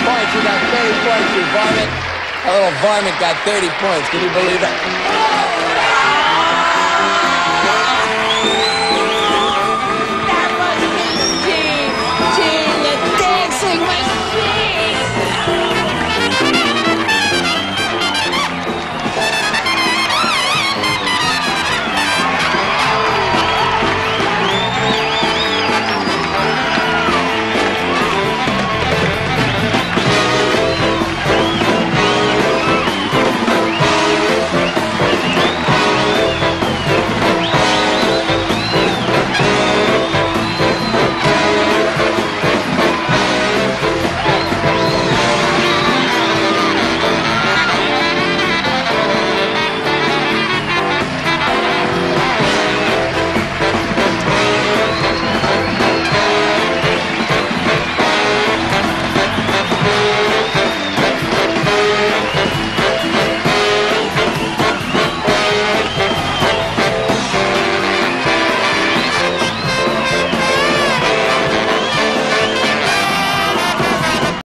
points. You got 30 points, you varmint. A little varmint got 30 points. Can you believe that?